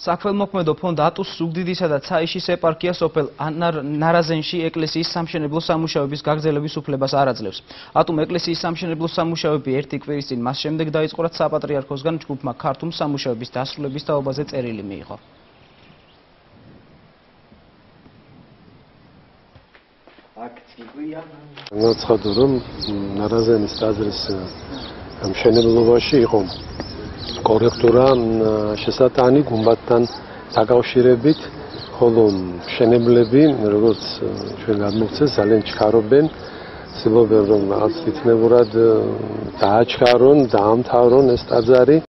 საქველმოქმედო ფონდ ატუს ზუგდიდისა და ცაიშის ეპარქია სოფელ ნარაზენში ეკლესიის სამშენებლო სამუშაოების გაგრძელების უფლებას არ აძლევს. ატუმ ეკლესიის სამშენებლო სამუშაოები ერთი კვირის წინ მას შემდეგ დაიწყო, რაც საპატრიარქოსგან ჯგუფმა ქართულ სამუშაოების დასრულების თაობაზე წერილი მიიღო. განაცხადა, რომ ნარაზენის ტაძრის მშენებლობაში იყო კორექტურა შესატანი გუმბათთან დაკავშირებით, ხოლო მშენებლები, როგორც ჩვენ გადმოგცეს, ძალიან ჩქარობენ, ცდილობენ რომ რაღაც თითნებურად დააჩქარონ, დაამთავრონ ეს ტაძარი.